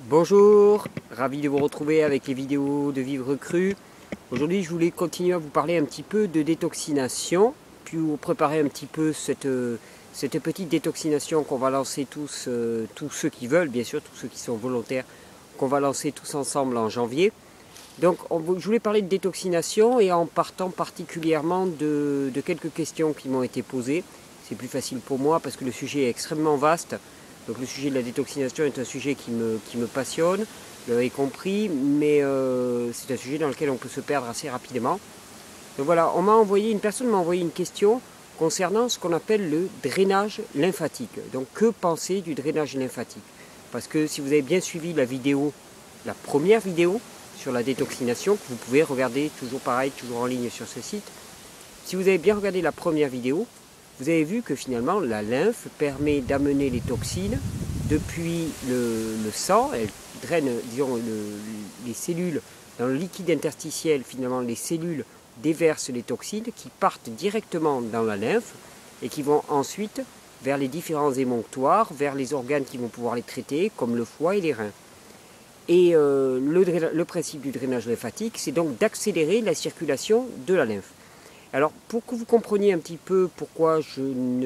Bonjour, ravi de vous retrouver avec les vidéos de Vivre Cru. Aujourd'hui je voulais continuer à vous parler un petit peu de détoxination, puis vous préparer un petit peu cette petite détoxination qu'on va lancer tous, tous ceux qui veulent, bien sûr, tous ceux qui sont volontaires, qu'on va lancer tous ensemble en janvier. Donc je voulais parler de détoxination et en partant particulièrement de quelques questions qui m'ont été posées. C'est plus facile pour moi parce que le sujet est extrêmement vaste. Donc le sujet de la détoxination est un sujet qui me passionne, vous l'avez compris, mais c'est un sujet dans lequel on peut se perdre assez rapidement. Donc voilà, une personne m'a envoyé une question concernant ce qu'on appelle le drainage lymphatique. Donc que penser du drainage lymphatique? Parce que si vous avez bien suivi la vidéo, la première vidéo sur la détoxination, que vous pouvez regarder toujours pareil, toujours en ligne sur ce site, si vous avez bien regardé la première vidéo, vous avez vu que finalement la lymphe permet d'amener les toxines depuis le sang. Elle draine, disons, les cellules dans le liquide interstitiel. Finalement, les cellules déversent les toxines qui partent directement dans la lymphe et qui vont ensuite vers les différents émonctoires, vers les organes qui vont pouvoir les traiter, comme le foie et les reins. Et le principe du drainage lymphatique, c'est donc d'accélérer la circulation de la lymphe. Alors, pour que vous compreniez un petit peu pourquoi je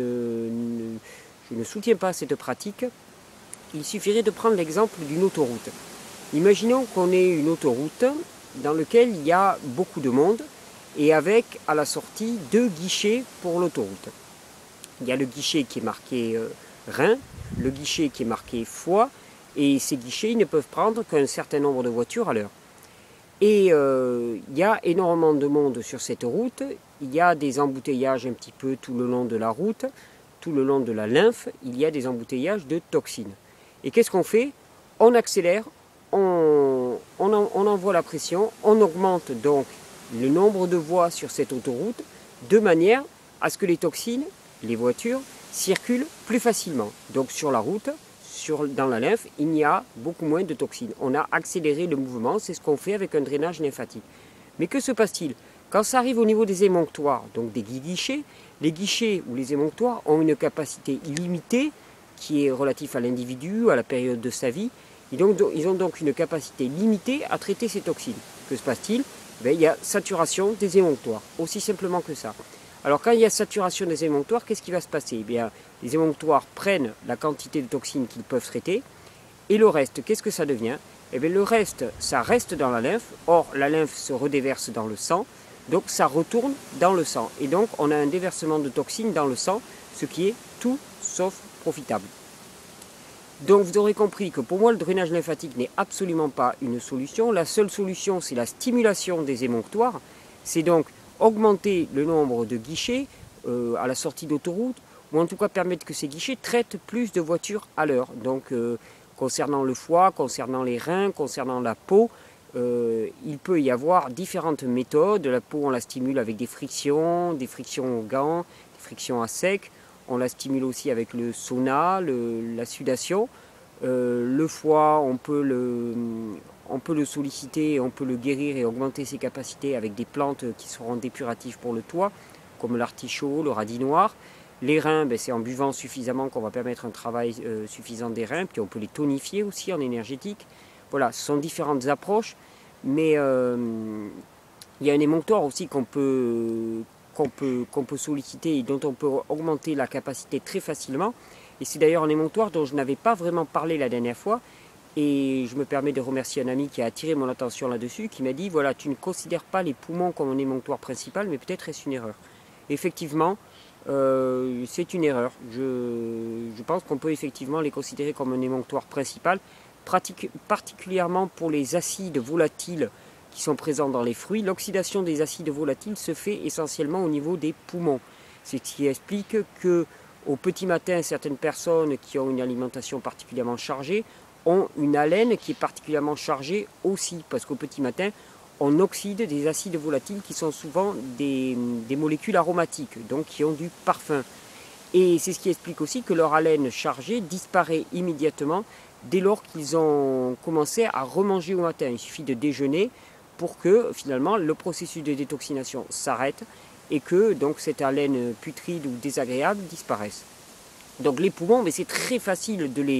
ne soutiens pas cette pratique, il suffirait de prendre l'exemple d'une autoroute. Imaginons qu'on ait une autoroute dans laquelle il y a beaucoup de monde et avec, à la sortie, 2 guichets pour l'autoroute. Il y a le guichet qui est marqué rein, le guichet qui est marqué foie, et ces guichets ne peuvent prendre qu'un certain nombre de voitures à l'heure. Et il y a énormément de monde sur cette route, il y a des embouteillages un petit peu tout le long de la route, tout le long de la lymphe, il y a des embouteillages de toxines. Et qu'est-ce qu'on fait? On accélère, on envoie la pression, on augmente donc le nombre de voies sur cette autoroute, de manière à ce que les toxines, les voitures, circulent plus facilement. Donc sur la route, dans la lymphe, il y a beaucoup moins de toxines. On a accéléré le mouvement, c'est ce qu'on fait avec un drainage lymphatique. Mais que se passe-t-il? Quand ça arrive au niveau des émonctoires, donc des guichets, les guichets ou les émonctoires ont une capacité limitée qui est relative à l'individu, à la période de sa vie. Ils ont donc une capacité limitée à traiter ces toxines. Que se passe-t-il? Il y a saturation des émonctoires, aussi simplement que ça. Alors quand il y a saturation des émonctoires, qu'est-ce qui va se passer? Les émonctoires prennent la quantité de toxines qu'ils peuvent traiter, et le reste, qu'est-ce que ça devient? Le reste, ça reste dans la lymphe, or la lymphe se redéverse dans le sang, donc ça retourne dans le sang. Et donc on a un déversement de toxines dans le sang, ce qui est tout sauf profitable. Donc vous aurez compris que pour moi le drainage lymphatique n'est absolument pas une solution. La seule solution, c'est la stimulation des émonctoires. C'est donc augmenter le nombre de guichets à la sortie d'autoroute, ou en tout cas permettre que ces guichets traitent plus de voitures à l'heure. Donc concernant le foie, concernant les reins, concernant la peau, il peut y avoir différentes méthodes. La peau, on la stimule avec des frictions au gant, des frictions à sec. On la stimule aussi avec le sauna, la sudation. Le foie, on peut le solliciter, on peut le guérir et augmenter ses capacités avec des plantes qui seront dépuratives pour le toit, comme l'artichaut, le radis noir. Les reins, c'est en buvant suffisamment qu'on va permettre un travail suffisant des reins, puis on peut les tonifier aussi en énergétique. Voilà, ce sont différentes approches, mais il y a un émonctoire aussi qu'on peut solliciter et dont on peut augmenter la capacité très facilement. Et c'est d'ailleurs un émonctoire dont je n'avais pas vraiment parlé la dernière fois. Et je me permets de remercier un ami qui a attiré mon attention là-dessus, qui m'a dit, voilà, tu ne considères pas les poumons comme un émonctoire principal, mais peut-être est-ce une erreur. Effectivement, c'est une erreur. Je pense qu'on peut effectivement les considérer comme un émonctoire principal, particulièrement pour les acides volatiles qui sont présents dans les fruits. L'oxydation des acides volatiles se fait essentiellement au niveau des poumons. C'est ce qui explique que au petit matin, certaines personnes qui ont une alimentation particulièrement chargée ont une haleine qui est particulièrement chargée aussi, parce qu'au petit matin, on oxyde des acides volatiles qui sont souvent des molécules aromatiques, donc qui ont du parfum. Et c'est ce qui explique aussi que leur haleine chargée disparaît immédiatement dès lors qu'ils ont commencé à remanger au matin. Il suffit de déjeuner pour que finalement le processus de détoxination s'arrête et que donc cette haleine putride ou désagréable disparaisse. Donc les poumons, c'est très facile de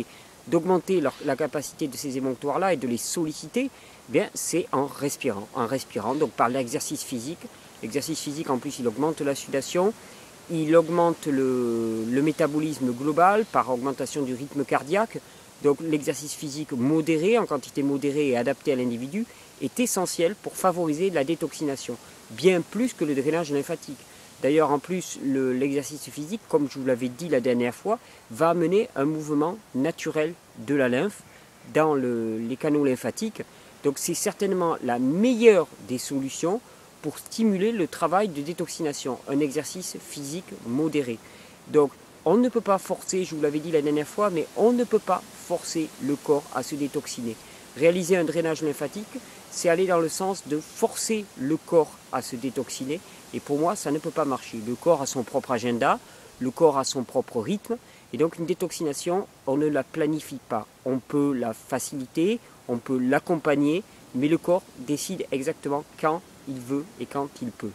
d'augmenter la capacité de ces émonctoires-là et de les solliciter, eh bien c'est en respirant. En respirant, donc par l'exercice physique. L'exercice physique, en plus, il augmente la sudation, il augmente le métabolisme global par augmentation du rythme cardiaque. Donc l'exercice physique modéré, en quantité modérée et adapté à l'individu, est essentiel pour favoriser la détoxination, bien plus que le drainage lymphatique. D'ailleurs, en plus, l'exercice physique, comme je vous l'avais dit la dernière fois, va amener un mouvement naturel de la lymphe dans les canaux lymphatiques. Donc c'est certainement la meilleure des solutions pour stimuler le travail de détoxination, un exercice physique modéré. Donc on ne peut pas forcer, je vous l'avais dit la dernière fois, mais on ne peut pas forcer le corps à se détoxiner. Réaliser un drainage lymphatique, c'est aller dans le sens de forcer le corps à se détoxiner. Et pour moi, ça ne peut pas marcher. Le corps a son propre agenda, le corps a son propre rythme. Et donc une détoxination, on ne la planifie pas. On peut la faciliter, on peut l'accompagner, mais le corps décide exactement quand il veut et quand il peut.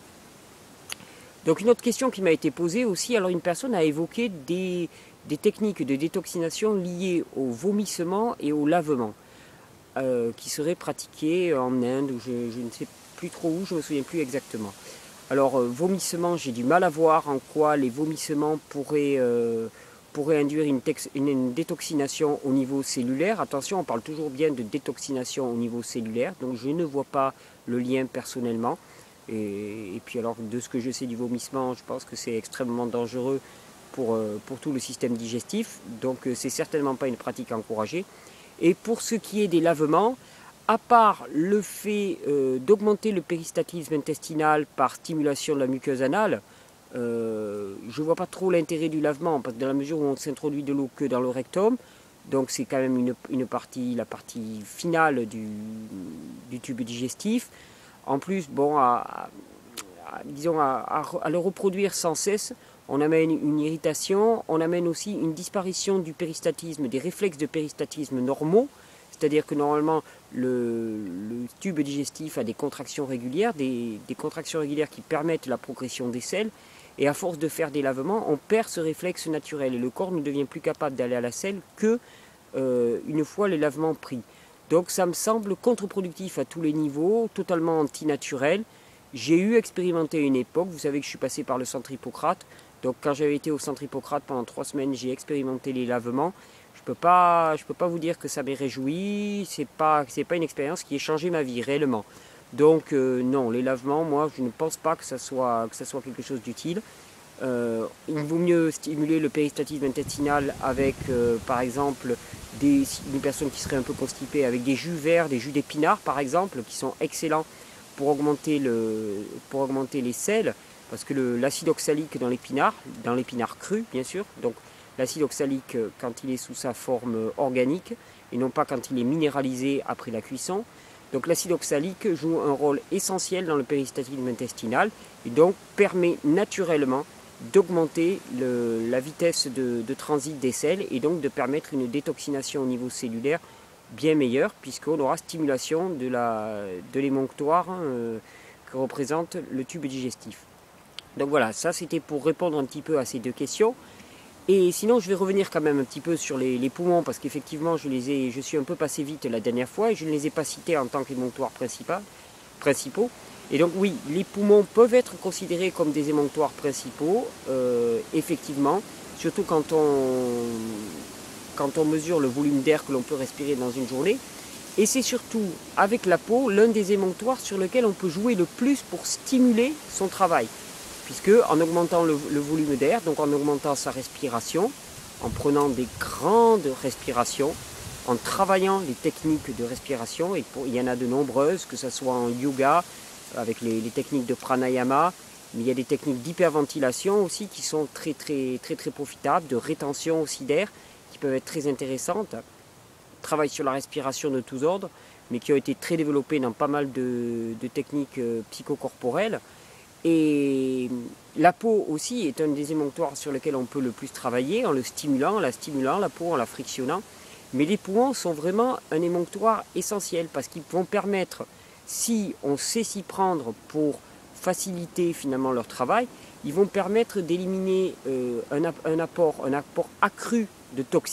Donc une autre question qui m'a été posée aussi, alors une personne a évoqué des techniques de détoxination liées au vomissement et au lavement, qui seraient pratiquées en Inde, ou je ne sais plus trop où, je ne me souviens plus exactement. Alors vomissement, j'ai du mal à voir en quoi les vomissements pourraient induire une détoxination au niveau cellulaire. Attention, on parle toujours bien de détoxination au niveau cellulaire, donc je ne vois pas le lien personnellement. Et puis alors, de ce que je sais du vomissement, je pense que c'est extrêmement dangereux pour tout le système digestif, donc c'est certainement pas une pratique encouragée. Et pour ce qui est des lavements, à part le fait d'augmenter le péristaltisme intestinal par stimulation de la muqueuse anale, je ne vois pas trop l'intérêt du lavement, parce que dans la mesure où on s'introduit de l'eau que dans le rectum, donc c'est quand même la partie finale du tube digestif. En plus, bon, disons à le reproduire sans cesse, on amène une irritation, on amène aussi une disparition du péristaltisme, des réflexes de péristaltisme normaux, c'est-à-dire que normalement le tube digestif a des contractions régulières, des contractions régulières qui permettent la progression des selles, et à force de faire des lavements, on perd ce réflexe naturel, et le corps ne devient plus capable d'aller à la selle que une fois les lavements pris. Donc ça me semble contre-productif à tous les niveaux, totalement antinaturel. J'ai expérimenté une époque, vous savez que je suis passé par le centre Hippocrate, donc quand j'avais été au centre Hippocrate pendant 3 semaines, j'ai expérimenté les lavements. Je peux pas vous dire que ça m'ait réjoui, c'est pas une expérience qui ait changé ma vie réellement. Donc non, les lavements, moi je ne pense pas que ça soit quelque chose d'utile. Il vaut mieux stimuler le péristaltisme intestinal avec, par exemple, une personne qui serait un peu constipée, avec des jus verts, des jus d'épinards par exemple, qui sont excellents pour augmenter les sels, parce que l'acide oxalique dans l'épinard cru bien sûr, donc l'acide oxalique quand il est sous sa forme organique, et non pas quand il est minéralisé après la cuisson. Donc l'acide oxalique joue un rôle essentiel dans le péristaltisme intestinal, et donc permet naturellement d'augmenter la vitesse de transit des selles et donc de permettre une détoxination au niveau cellulaire bien meilleure, puisqu'on aura stimulation de l'émonctoire que représente le tube digestif. Donc voilà, ça c'était pour répondre un petit peu à ces deux questions. Et sinon je vais revenir quand même un petit peu sur les poumons, parce qu'effectivement je suis un peu passé vite la dernière fois et je ne les ai pas cités en tant qu'émonctoires principaux. Et donc oui, les poumons peuvent être considérés comme des émonctoires principaux, effectivement, surtout quand on mesure le volume d'air que l'on peut respirer dans une journée. Et c'est surtout, avec la peau, l'un des émonctoires sur lequel on peut jouer le plus pour stimuler son travail. Puisque en augmentant le volume d'air, donc en augmentant sa respiration, en prenant des grandes respirations, en travaillant les techniques de respiration, et il y en a de nombreuses, que ce soit en yoga, avec les techniques de pranayama, mais il y a des techniques d'hyperventilation aussi qui sont très profitables, de rétention aussi d'air, qui peuvent être très intéressantes. Travail sur la respiration de tous ordres, mais qui ont été très développées dans pas mal de techniques psychocorporelles. Et la peau aussi est un des émonctoires sur lequel on peut le plus travailler, en le stimulant, la peau, en la frictionnant. Mais les poumons sont vraiment un émonctoire essentiel, parce qu'ils vont permettre, si on sait s'y prendre pour faciliter finalement leur travail, ils vont permettre d'éliminer un apport accru de toxines,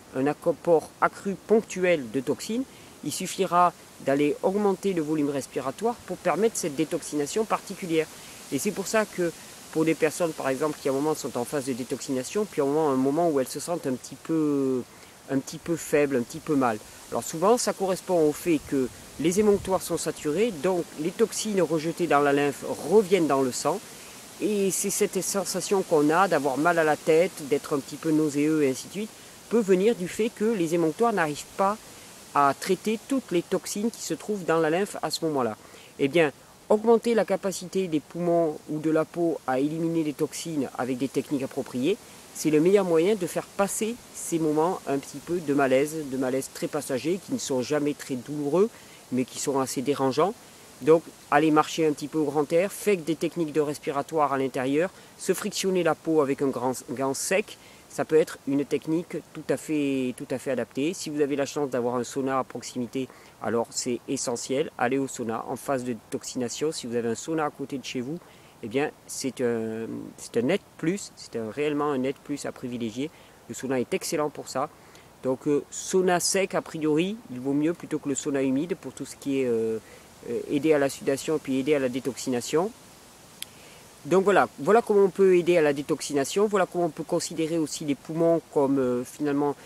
un apport accru ponctuel de toxines, il suffira d'aller augmenter le volume respiratoire pour permettre cette détoxination particulière. Et c'est pour ça que pour des personnes par exemple qui à un moment sont en phase de détoxination, puis à un moment où elles se sentent un petit peu faibles, un petit peu mal. Alors souvent ça correspond au fait que les émonctoires sont saturés, donc les toxines rejetées dans la lymphe reviennent dans le sang. Et c'est cette sensation qu'on a d'avoir mal à la tête, d'être un petit peu nauséeux et ainsi de suite, peut venir du fait que les émonctoires n'arrivent pas à traiter toutes les toxines qui se trouvent dans la lymphe à ce moment-là. Eh bien, augmenter la capacité des poumons ou de la peau à éliminer les toxines avec des techniques appropriées, c'est le meilleur moyen de faire passer ces moments un petit peu de malaise très passager, qui ne sont jamais très douloureux, mais qui sont assez dérangeants. Donc, aller marcher un petit peu au grand air, faire des techniques de respiratoire à l'intérieur, se frictionner la peau avec un gant sec, ça peut être une technique tout à fait adaptée. Si vous avez la chance d'avoir un sauna à proximité, alors c'est essentiel. Allez au sauna en phase de détoxination. Si vous avez un sauna à côté de chez vous, eh bien c'est un net plus, réellement un net plus à privilégier. Le sauna est excellent pour ça. Donc sauna sec a priori, il vaut mieux plutôt que le sauna humide pour tout ce qui est aider à la sudation puis aider à la détoxination. Donc voilà comment on peut aider à la détoxination, voilà comment on peut considérer aussi les poumons comme finalement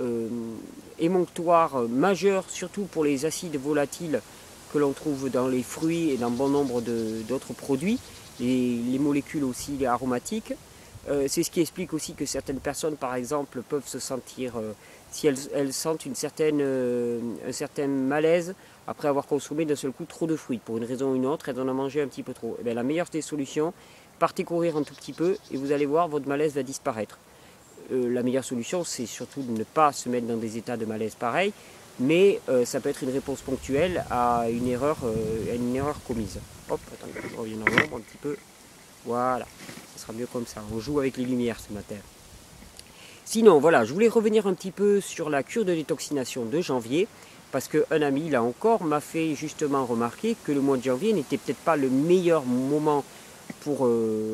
émonctoires majeurs, surtout pour les acides volatiles que l'on trouve dans les fruits et dans bon nombre d'autres produits, les molécules aussi les aromatiques. C'est ce qui explique aussi que certaines personnes par exemple peuvent se sentir, si elles sentent un certain malaise après avoir consommé d'un seul coup trop de fruits, pour une raison ou une autre, elles en ont mangé un petit peu trop. Et bien, la meilleure des solutions, partez courir un tout petit peu et vous allez voir, votre malaise va disparaître. La meilleure solution, c'est surtout de ne pas se mettre dans des états de malaise pareils, mais ça peut être une réponse ponctuelle à une erreur commise. Hop, attendez, je reviens dans l'ombre un petit peu. Voilà, ça sera mieux comme ça. On joue avec les lumières ce matin. Sinon, voilà, je voulais revenir un petit peu sur la cure de détoxination de janvier, parce qu'un ami, là encore, m'a fait justement remarquer que le mois de janvier n'était peut-être pas le meilleur moment pour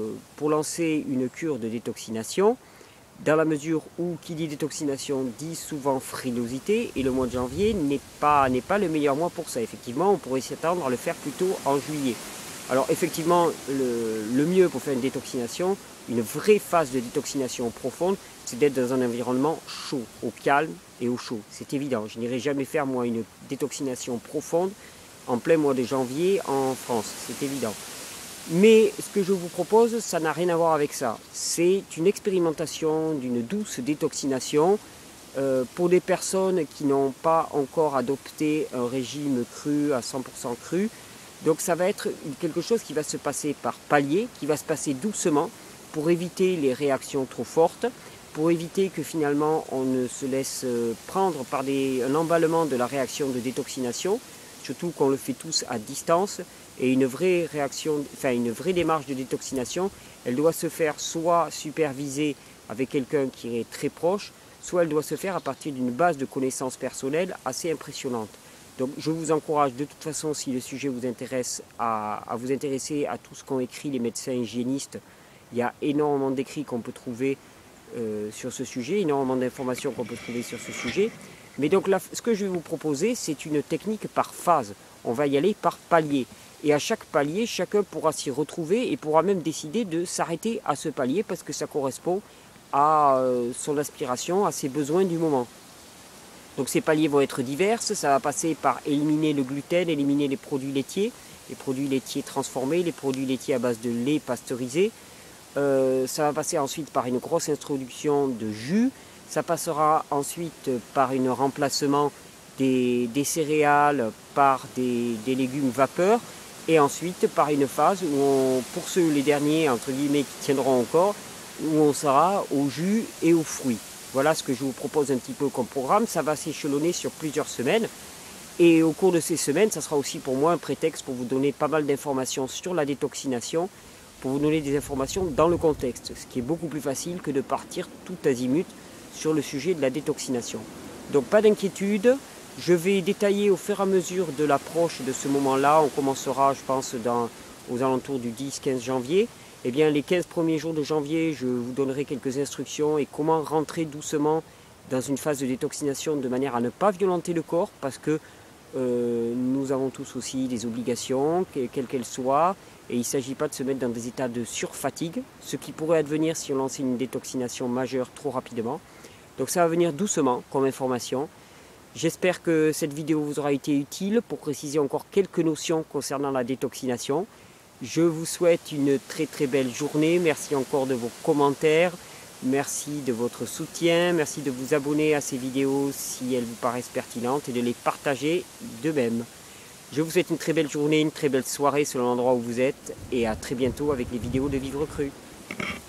lancer une cure de détoxination, dans la mesure où qui dit détoxination dit souvent frilosité, et le mois de janvier n'est pas le meilleur mois pour ça. Effectivement, on pourrait s'attendre à le faire plutôt en juillet. Alors effectivement, le mieux pour faire une détoxination, une vraie phase de détoxination profonde, c'est d'être dans un environnement chaud, au calme et au chaud. C'est évident, je n'irai jamais faire moi une détoxination profonde en plein mois de janvier en France, c'est évident. Mais ce que je vous propose, ça n'a rien à voir avec ça. C'est une expérimentation d'une douce détoxination pour des personnes qui n'ont pas encore adopté un régime cru à 100% cru. Donc ça va être quelque chose qui va se passer par paliers, qui va se passer doucement pour éviter les réactions trop fortes, pour éviter que finalement on ne se laisse prendre par un emballement de la réaction de détoxination, surtout qu'on le fait tous à distance. Et une vraie démarche de détoxination, elle doit se faire soit supervisée avec quelqu'un qui est très proche, soit elle doit se faire à partir d'une base de connaissances personnelles assez impressionnante. Donc je vous encourage de toute façon, si le sujet vous intéresse, à vous intéresser à tout ce qu'ont écrit les médecins hygiénistes. Il y a énormément d'écrits qu'on peut trouver sur ce sujet, énormément d'informations qu'on peut trouver sur ce sujet. Mais donc là, ce que je vais vous proposer, c'est une technique par phase. On va y aller par palier. Et à chaque palier, chacun pourra s'y retrouver et pourra même décider de s'arrêter à ce palier parce que ça correspond à son aspiration, à ses besoins du moment. Donc ces paliers vont être divers, ça va passer par éliminer le gluten, éliminer les produits laitiers transformés, les produits laitiers à base de lait pasteurisé. Ça va passer ensuite par une grosse introduction de jus, ça passera ensuite par un remplacement des céréales par des légumes vapeur, et ensuite par une phase où pour les derniers entre guillemets qui tiendront encore, où on sera au jus et aux fruits. Voilà ce que je vous propose un petit peu comme programme. Ça va s'échelonner sur plusieurs semaines. Et au cours de ces semaines, ça sera aussi pour moi un prétexte pour vous donner pas mal d'informations sur la détoxination, pour vous donner des informations dans le contexte, ce qui est beaucoup plus facile que de partir tout azimut sur le sujet de la détoxination. Donc pas d'inquiétude, je vais détailler au fur et à mesure de l'approche de ce moment-là. On commencera, je pense, aux alentours du 10-15 janvier. Eh bien, les 15 premiers jours de janvier, je vous donnerai quelques instructions et comment rentrer doucement dans une phase de détoxination de manière à ne pas violenter le corps, parce que nous avons tous aussi des obligations, quelles qu'elles soient, et il ne s'agit pas de se mettre dans des états de surfatigue, ce qui pourrait advenir si on lançait une détoxination majeure trop rapidement. Donc ça va venir doucement comme information. J'espère que cette vidéo vous aura été utile pour préciser encore quelques notions concernant la détoxination. Je vous souhaite une très très belle journée. Merci encore de vos commentaires. Merci de votre soutien. Merci de vous abonner à ces vidéos si elles vous paraissent pertinentes et de les partager de même. Je vous souhaite une très belle journée, une très belle soirée selon l'endroit où vous êtes et à très bientôt avec les vidéos de Vivre Cru.